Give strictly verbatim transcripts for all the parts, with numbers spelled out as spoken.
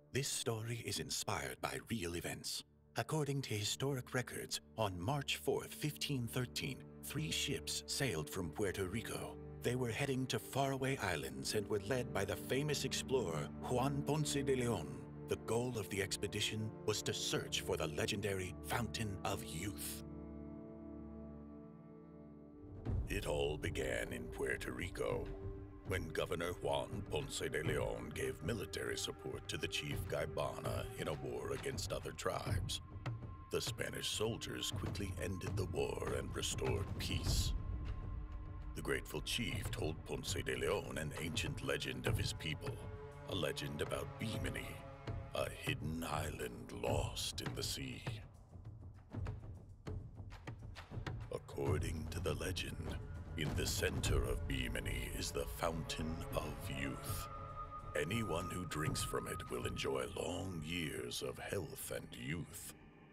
This story is inspired by real events. According to historic records, on March fourth, fifteen thirteen, three ships sailed from Puerto Rico. They were heading to faraway islands and were led by the famous explorer Juan Ponce de Leon. The goal of the expedition was to search for the legendary Fountain of Youth. It all began in Puerto Rico, when Governor Juan Ponce de Leon gave military support to the chief Gaibana in a war against other tribes. The Spanish soldiers quickly ended the war and restored peace. The grateful chief told Ponce de Leon an ancient legend of his people, a legend about Bimini, a hidden island lost in the sea. According to the legend, in the center of Bimini is the Fountain of Youth. Anyone who drinks from it will enjoy long years of health and youth.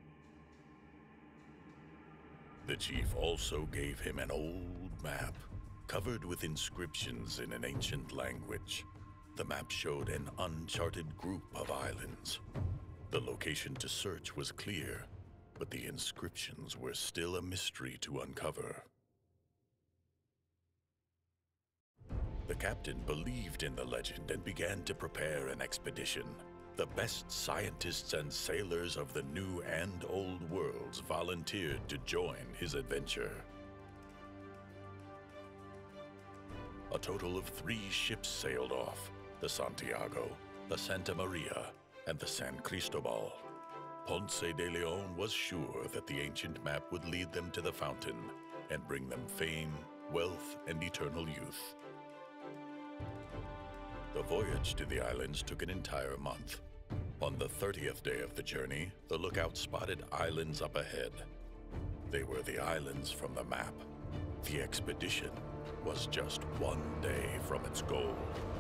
The chief also gave him an old map, covered with inscriptions in an ancient language. The map showed an uncharted group of islands. The location to search was clear, but the inscriptions were still a mystery to uncover. The captain believed in the legend and began to prepare an expedition. The best scientists and sailors of the New and Old Worlds volunteered to join his adventure. A total of three ships sailed off: the Santiago, the Santa Maria, and the San Cristobal. Ponce de Leon was sure that the ancient map would lead them to the fountain and bring them fame, wealth, and eternal youth. The voyage to the islands took an entire month. On the thirtieth day of the journey, the lookout spotted islands up ahead. They were the islands from the map. The expedition was just one day from its goal.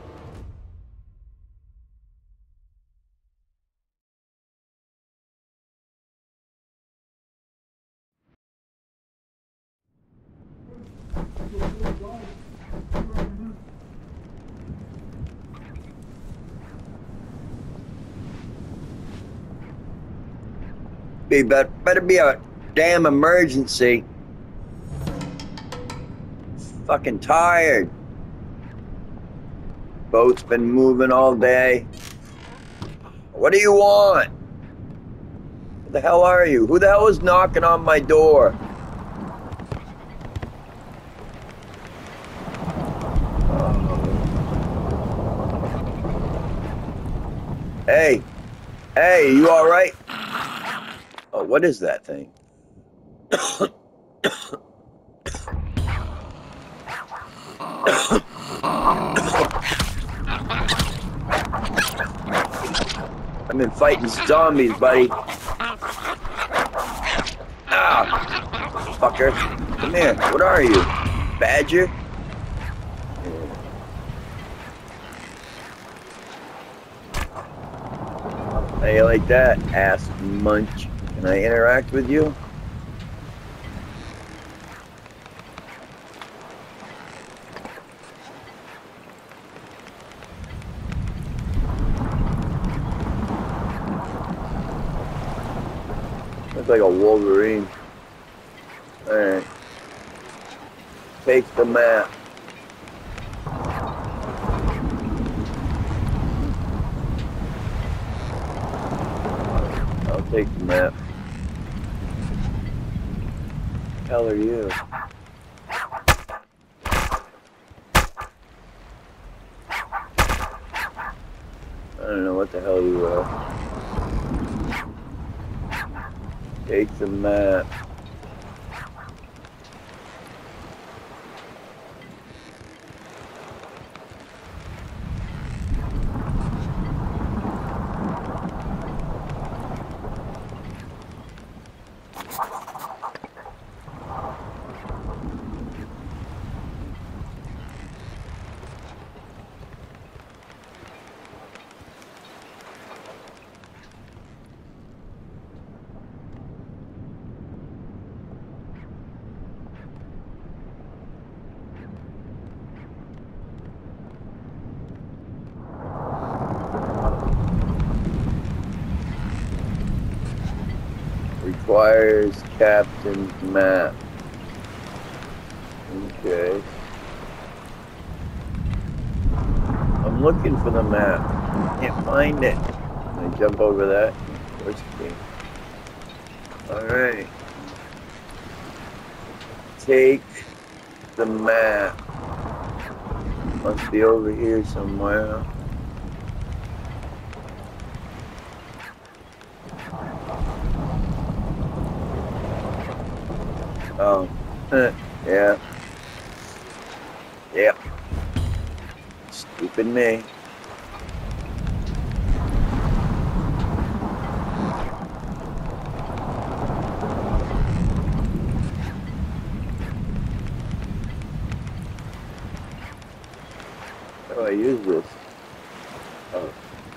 Be better, better be a damn emergency. Fucking tired. Boat's been moving all day. What do you want? What the hell are you? Who the hell is knocking on my door? Hey, hey, you all right? Oh, what is that thing? I've been fighting zombies, buddy. Ah, fucker. Come here. What are you? Badger? How you like that, ass munch? Can I interact with you? Looks like a Wolverine. Alright. Take the map. I'll take the map. What the hell are you? I don't know what the hell you are. Take the map. requires captain's map. Okay. I'm looking for the map. Can't find it. Can I jump over that? Of course you can. Alright. Take the map. Must be over here somewhere. Oh, yeah. Yep. Stupid me. How do I use this? Oh.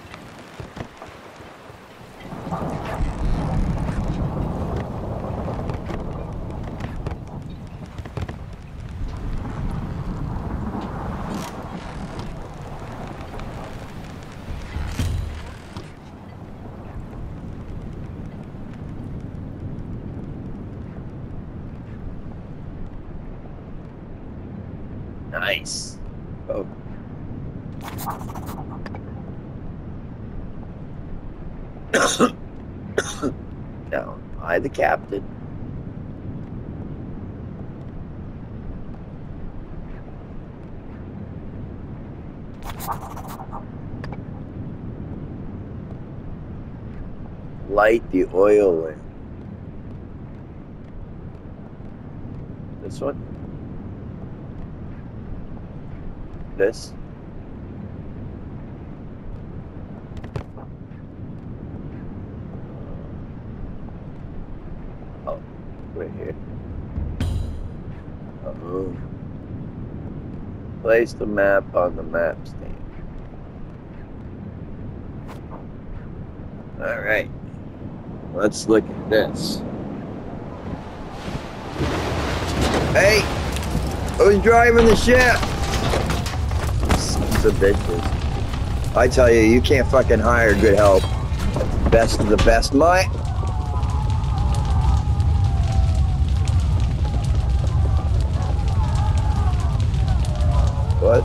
Nice. Oh. Now, I the captain. Light the oil lamp. This one? This? Oh, right here. Oh. Place the map on the map stand. Alright. Let's look at this. Hey! Who's driving the ship? Sons of bitches. I tell you, you can't fucking hire good help. Best of the best, mate. What?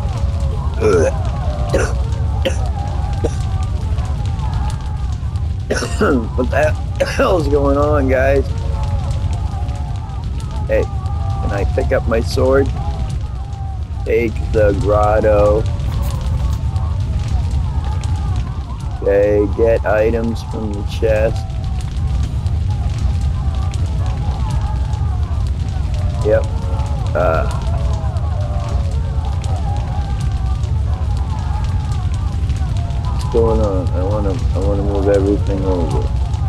What the hell is going on, guys? Hey, can I pick up my sword? Take the grotto. Okay, get items from the chest. Yep. Uh. What's going on? I wanna, I wanna move everything over.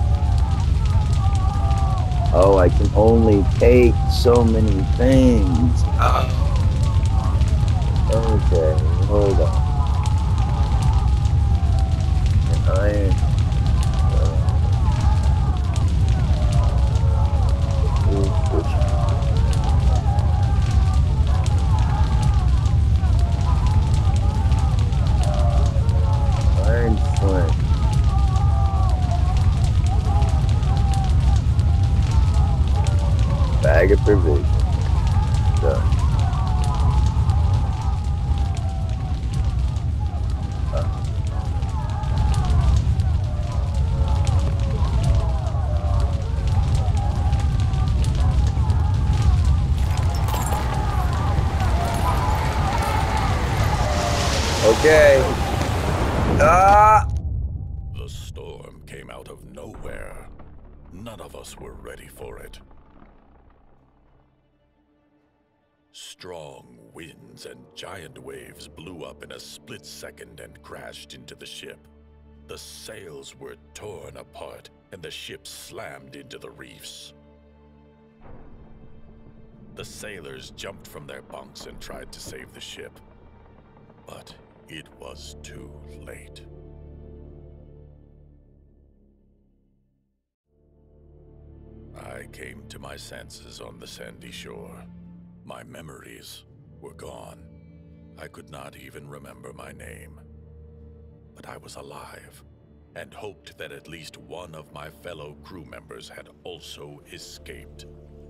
Oh, I can only take so many things. Oh. Okay, hold on. An iron. Uh, iron flint. Bag of provisions. Done. Okay. Ah! The storm came out of nowhere. None of us were ready for it. Strong winds and giant waves blew up in a split second and crashed into the ship. The sails were torn apart and the ship slammed into the reefs. The sailors jumped from their bunks and tried to save the ship, but it was too late. I came to my senses on the sandy shore. My memories were gone. I could not even remember my name. But I was alive, and hoped that at least one of my fellow crew members had also escaped.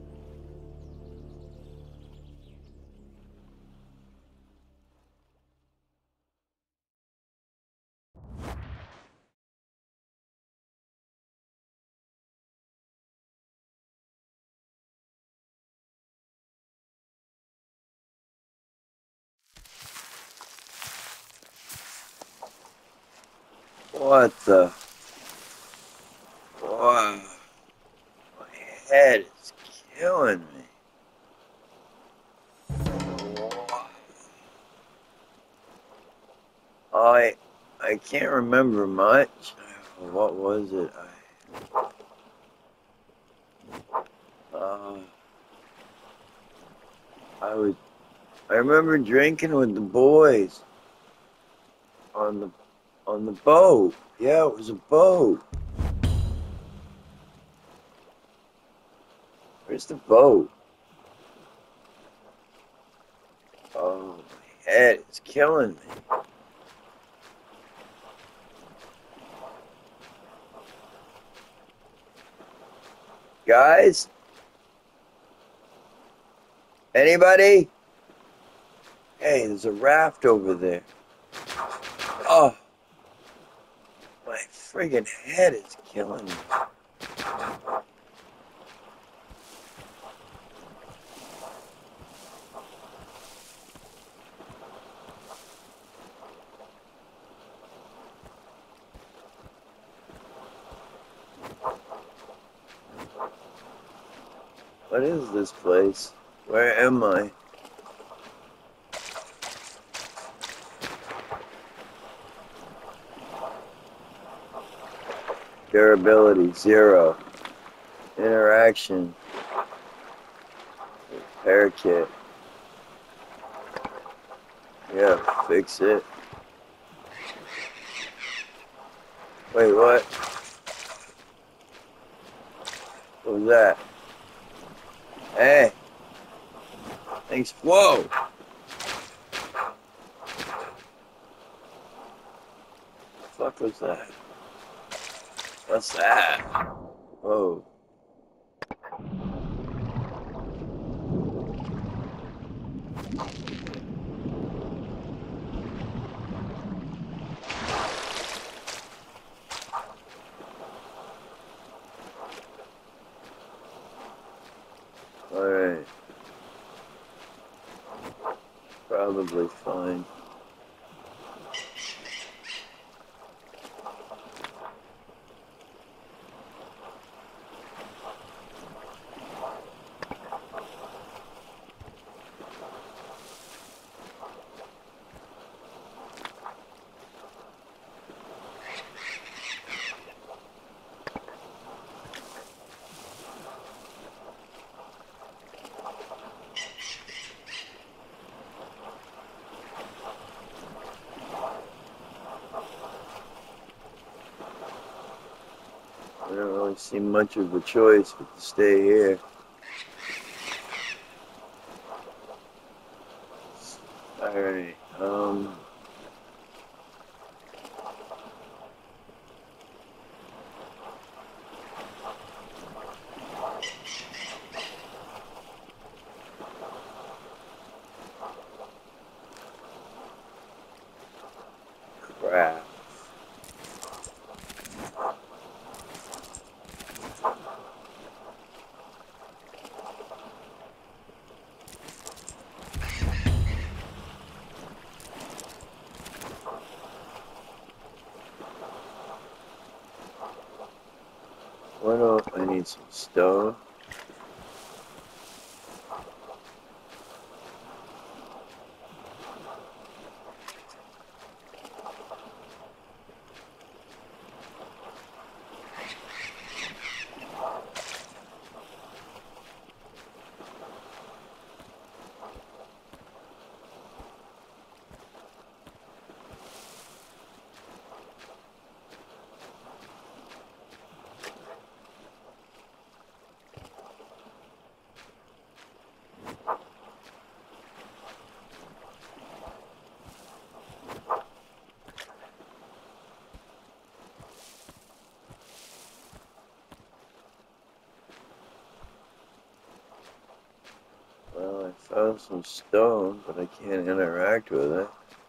What the? Wow. My head is killing me. Wow. I I can't remember much. What was it? I uh, I was I remember drinking with the boys on the on the boat. Yeah, it was a boat. Where's the boat? Oh, my head is killing me. Guys? Anybody? Hey, there's a raft over there. Oh, my friggin' head is killing me. What is this place? Where am I? Durability, zero. Interaction. Repair kit. Yeah, fix it. Wait, what? What was that? Hey! Thanks. Whoa! What the fuck was that? What's that? Whoa. Alright. Probably fine. I don't really see much of a choice but to stay here. Alright, um... crap. What else? I need some stove. Found some stone, but I can't interact with it.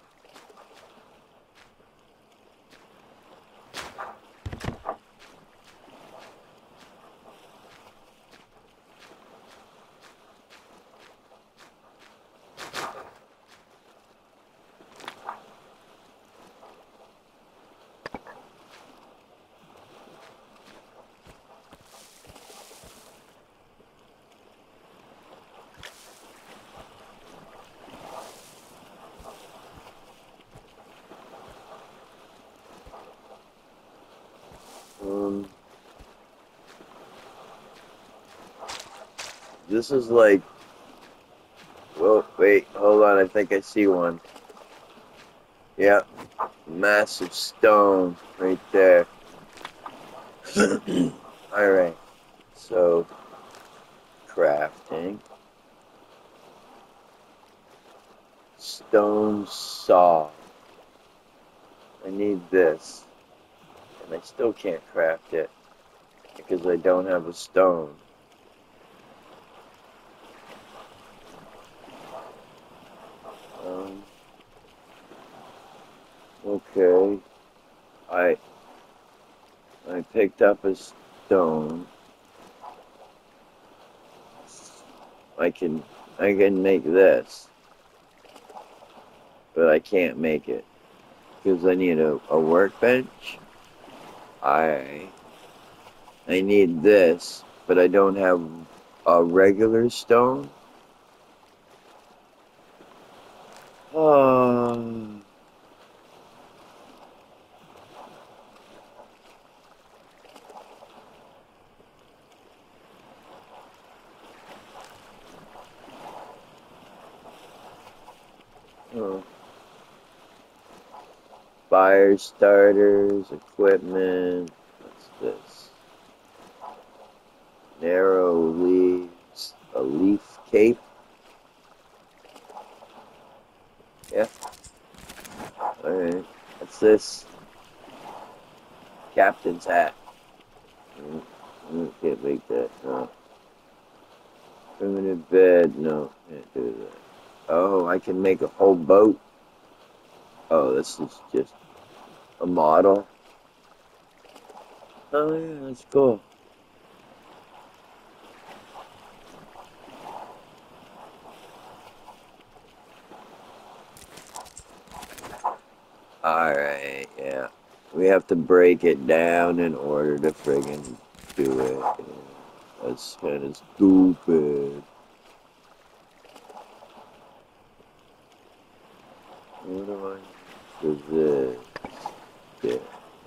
Um, this is like, well, wait, hold on, I think I see one. Yep, massive stone right there. Alright, so, crafting. Stone saw. I need this. And I still can't craft it because I don't have a stone. Um, okay. I I picked up a stone. I can I can make this, but I can't make it because I need a, a workbench. I I need this, but I don't have a regular stone. Oh. Oh. Fire starters, equipment. What's this? Narrow leaves, a leaf cape. Yeah. Alright. What's this? Captain's hat. I can't make that. No. Primitive bed. No, can't do that. Oh, I can make a whole boat. Oh, this is just a model. Oh yeah, that's cool. Alright, yeah. We have to break it down in order to friggin' do it. Yeah. That's kind of stupid. What do I do this? Yeah.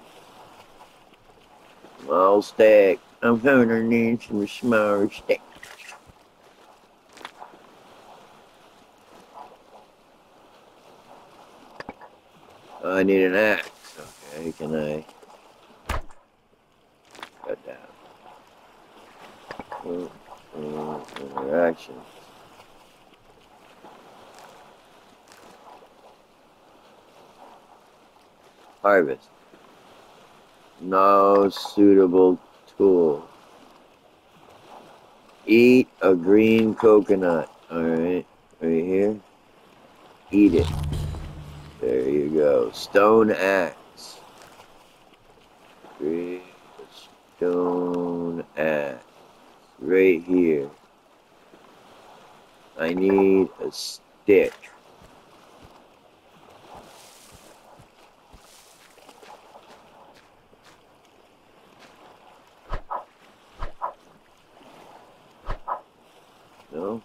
Small stack. I'm gonna need some small stack. Oh, I need an axe. Okay, can I cut down? Oh, oh, interaction. Harvest. No suitable tool. Eat a green coconut. Alright, right here. Eat it. There you go. Stone axe. Green stone axe. Right here. I need a stick. No?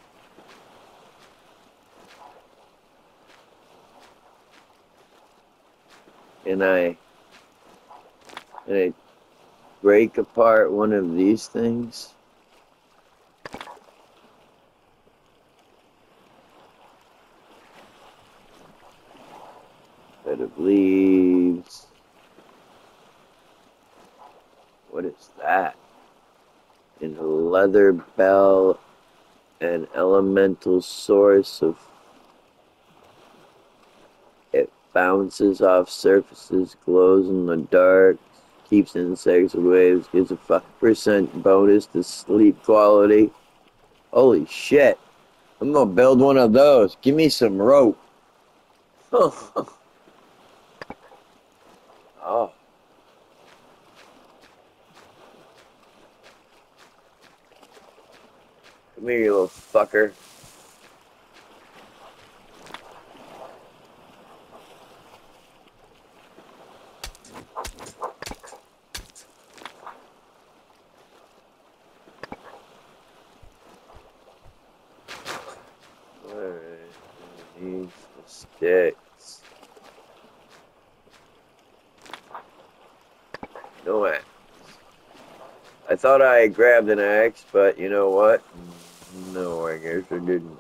Can I, can I break apart one of these things? Bed of leaves. What is that? In a leather bell, an elemental source of it bounces off surfaces, glows in the dark, keeps insects away, gives a five percent bonus to sleep quality. Holy shit. I'm gonna build one of those. Give me some rope. Oh. Come here, you little fucker. Alright, needs the sticks. No axe. I thought I grabbed an axe, but you know what? No, I guess I didn't.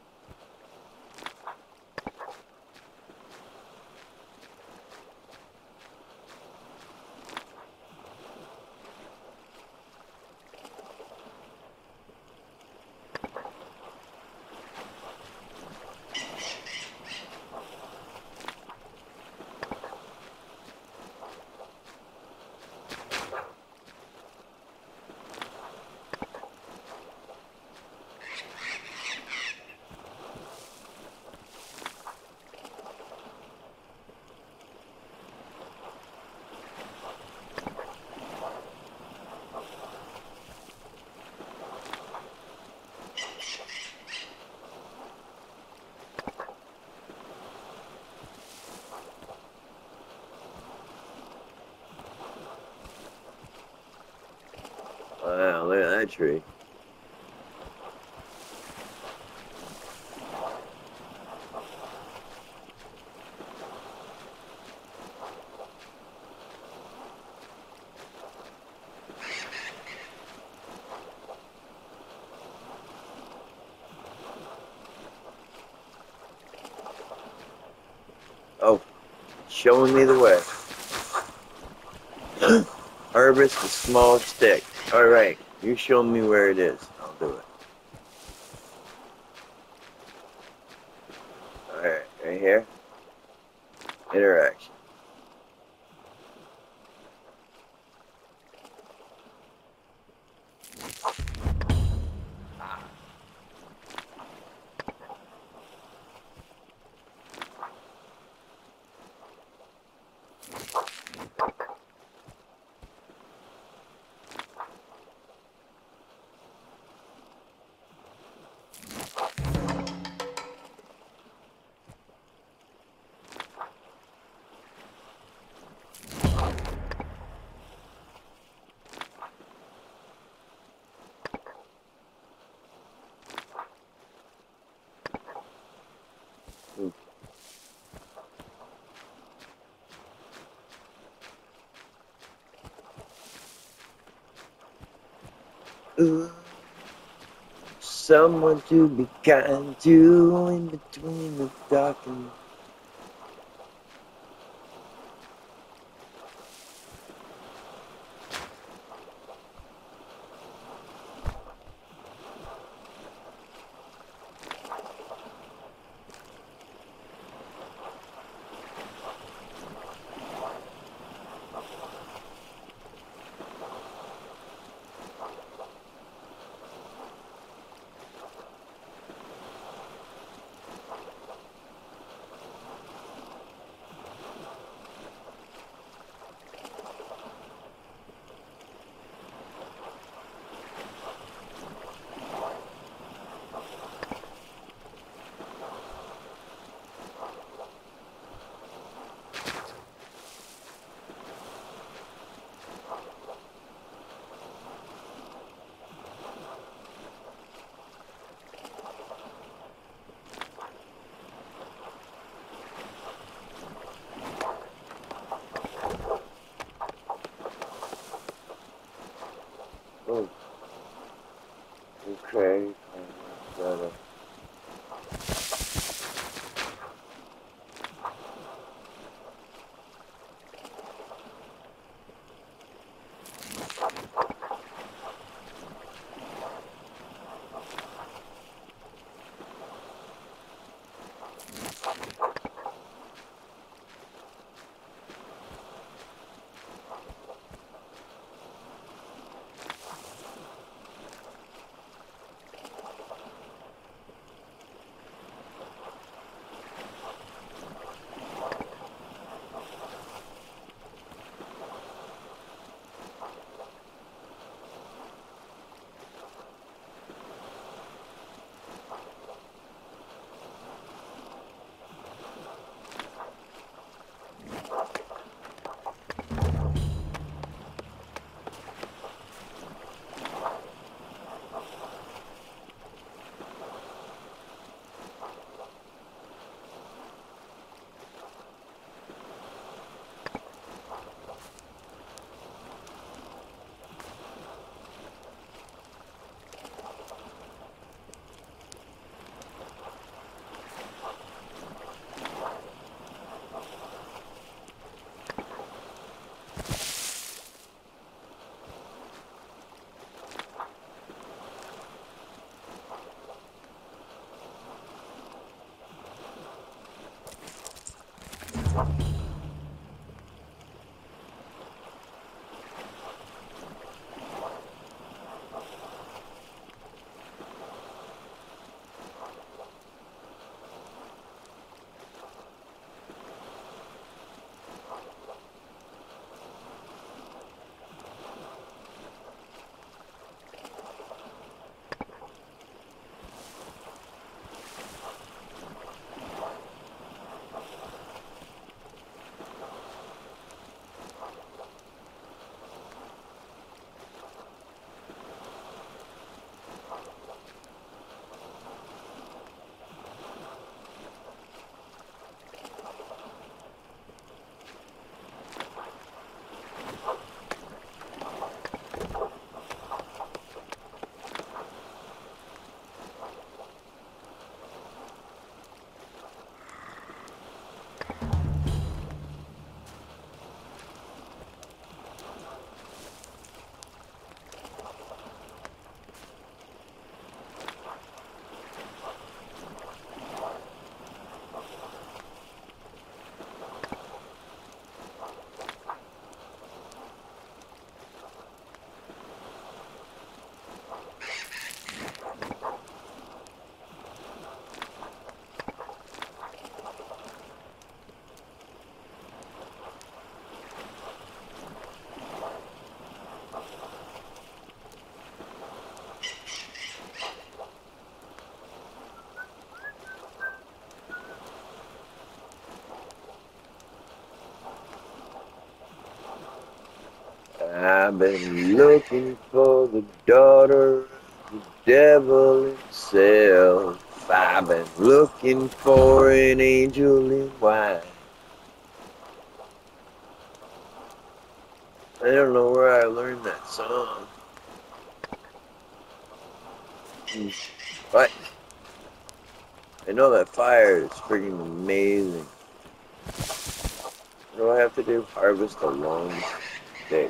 Wow, look at that tree. Oh, showing me the way. Harvest a small stick. Alright, you show me where it is. I'll do it. Alright, right here. Interaction. Ooh, someone to be kind to in between the dark and oh, okay. I gotta I've been looking for the daughter of the devil himself. I've been looking for an angel in white. I don't know where I learned that song. What? I know that fire is freaking amazing. What do I have to do? Harvest a long stick.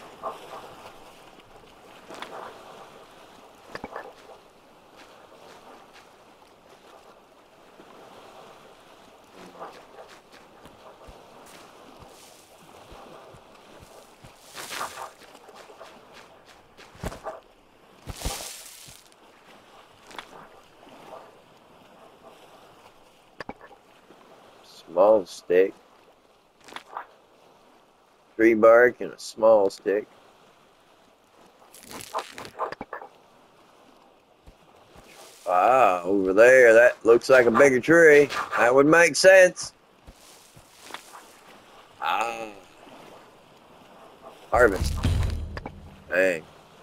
Small stick. Tree bark and a small stick. Ah, over there, that looks like a bigger tree. That would make sense. Ah. Harvest. Dang.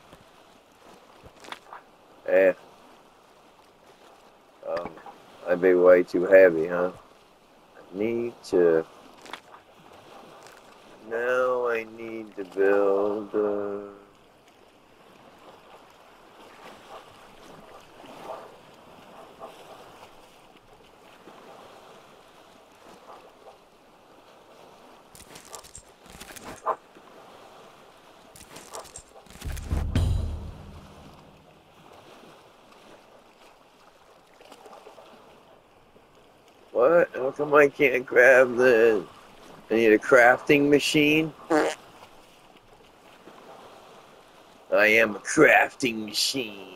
Yeah. Um, that'd be way too heavy, huh? I need to... Now I need to build... Uh... What? How come I can't grab the... I need a crafting machine? I am a crafting machine.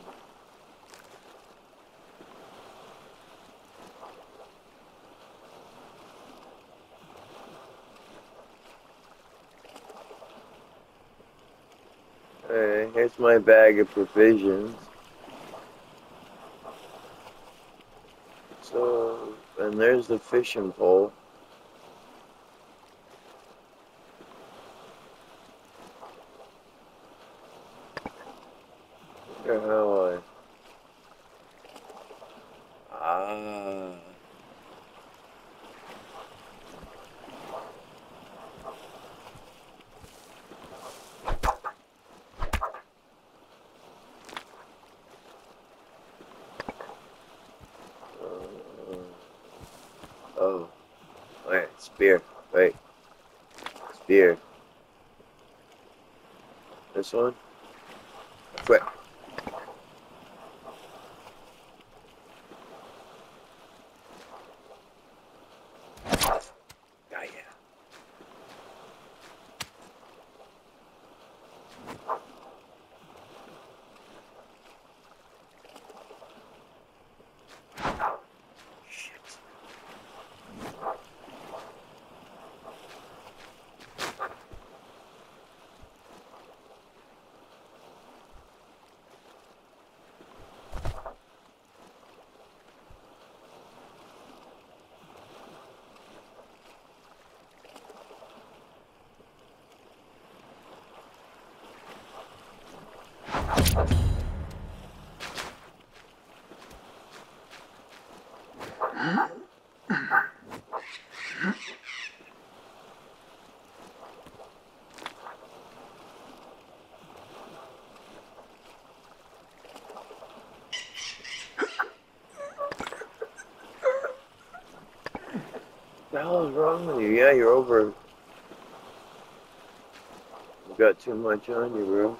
Alright, here's my bag of provisions. So, and there's the fishing pole. Where how I? Ah. Uh, oh. Alright, spear. Wait. Spear. This one? Quick. Ah, yeah. Shit. What the hell is wrong with you? Yeah, you're over. You got too much on you, bro.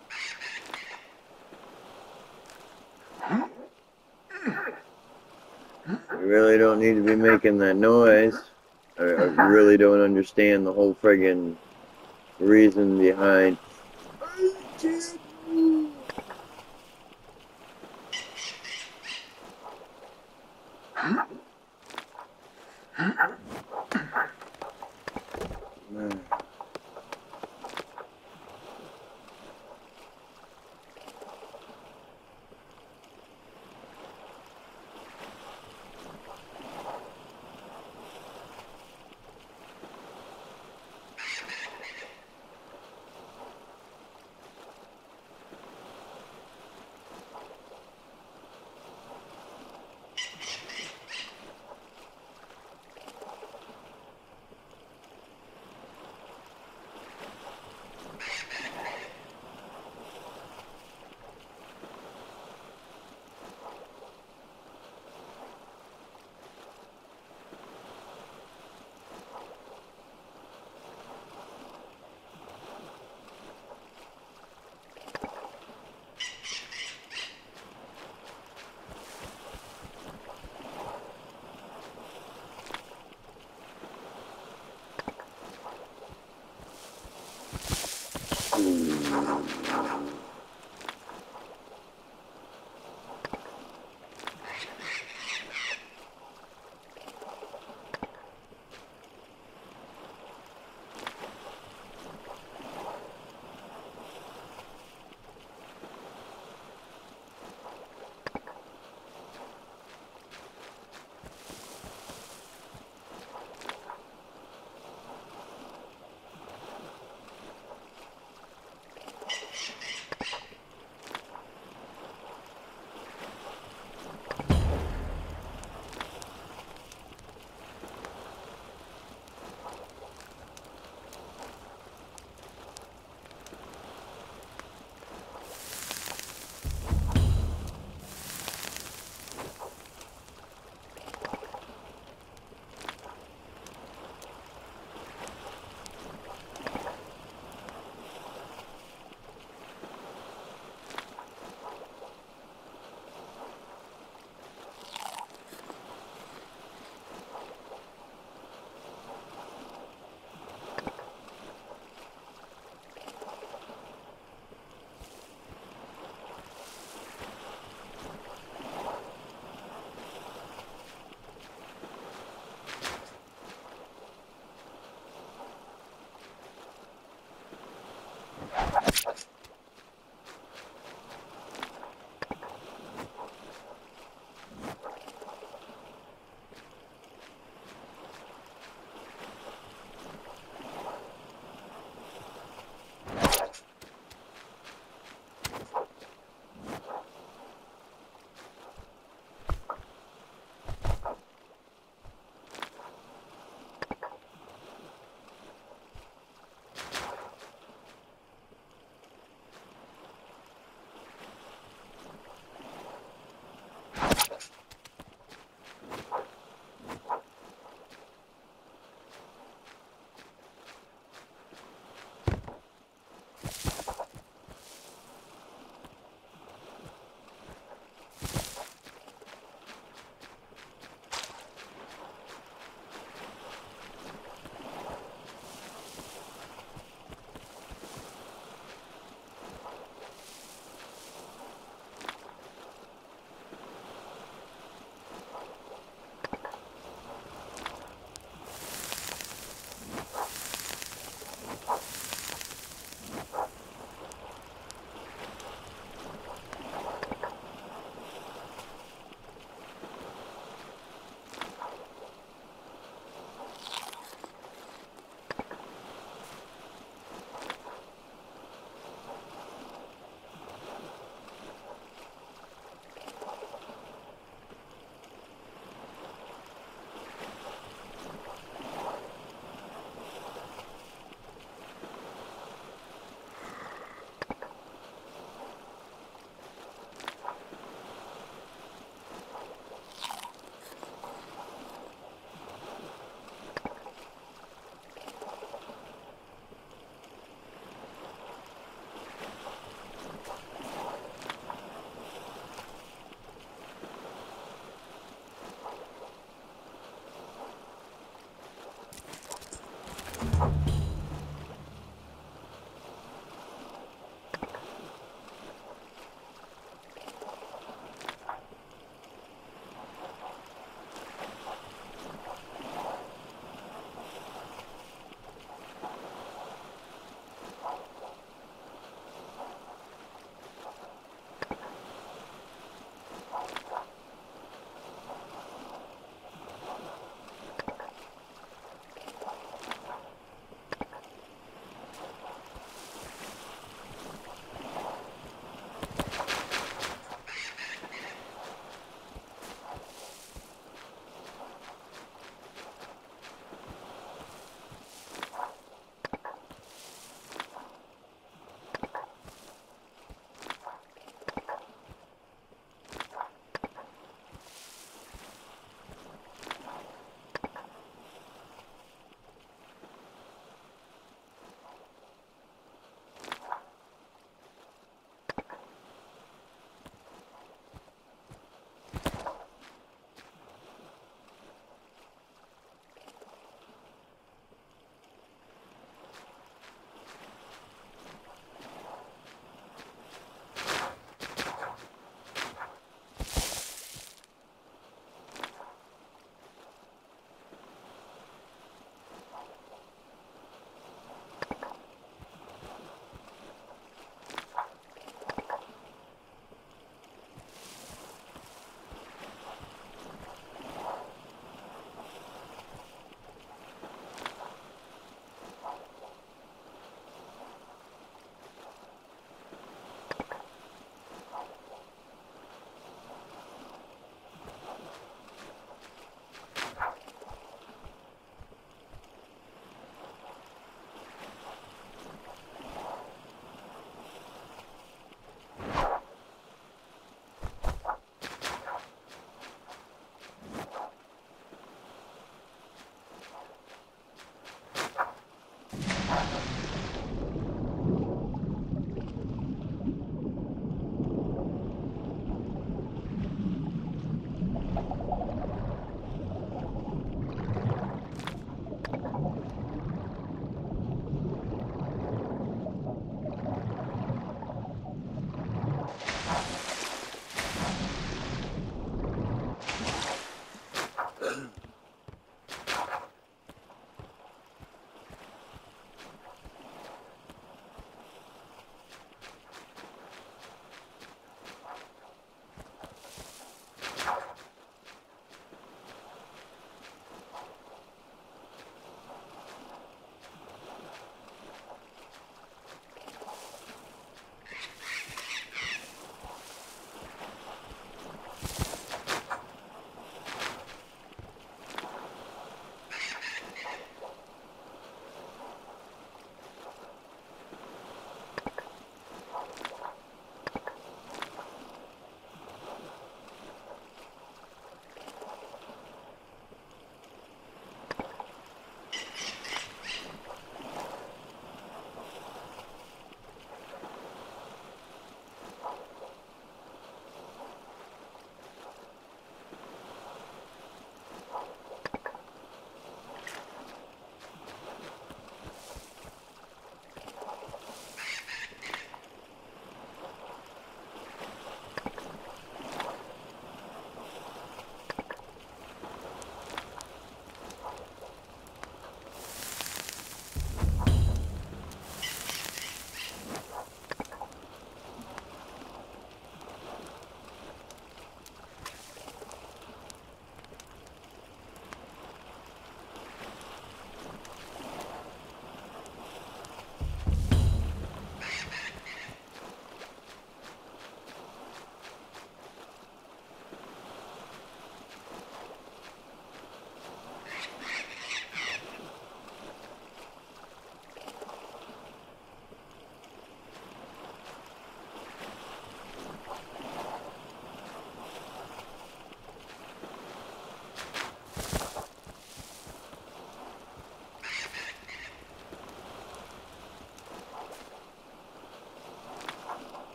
You really don't need to be making that noise. I, I really don't understand the whole friggin' reason behind. Man.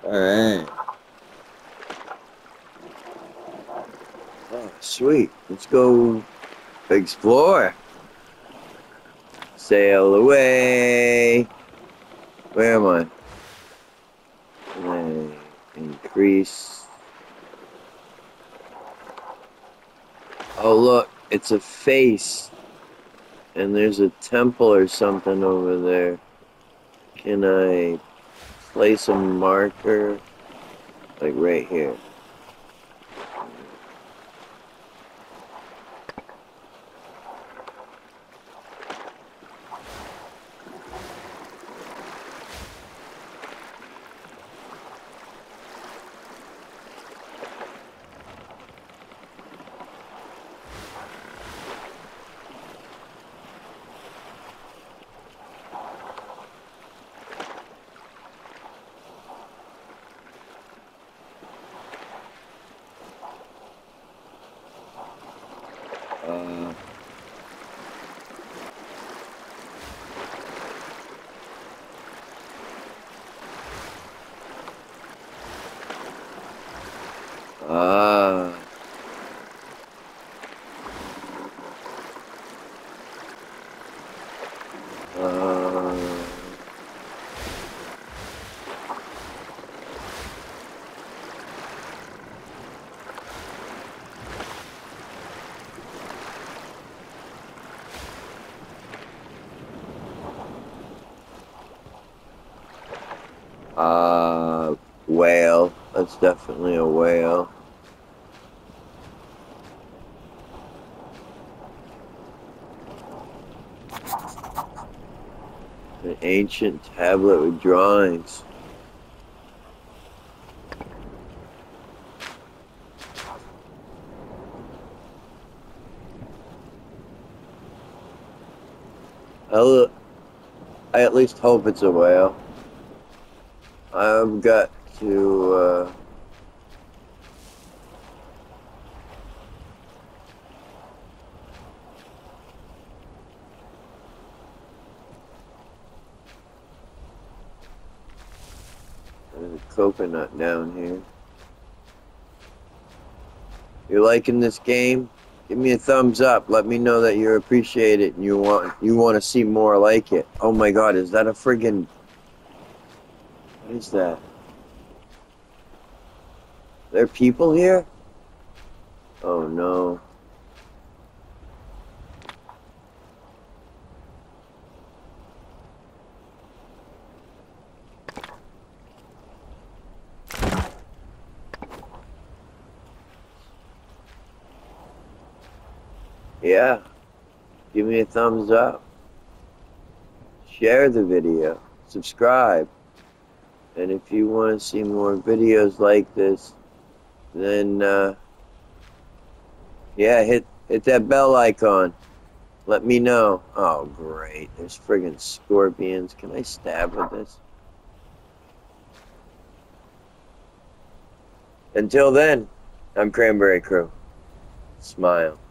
Alright. Oh, sweet. Let's go explore. Sail away. Where am I? Okay. Increase. Oh, look. It's a face. And there's a temple or something over there. Can I place a marker? Like right here. Uh, ah. Uh, uh, whale. That's definitely a whale. An ancient tablet with drawings. I'll, I at least hope it's a whale. I've got to, uh... There's a coconut down here. You're liking this game? Give me a thumbs up. Let me know that you appreciate it and you want you want to see more like it. Oh my god, is that a friggin... What is that? There are people here? Oh no. Yeah. Give me a thumbs up. Share the video. Subscribe. And if you want to see more videos like this, then, uh, yeah, hit, hit that bell icon. Let me know. Oh, great. There's friggin' scorpions. Can I stab with this? Until then, I'm Cranberry Crew. Smile.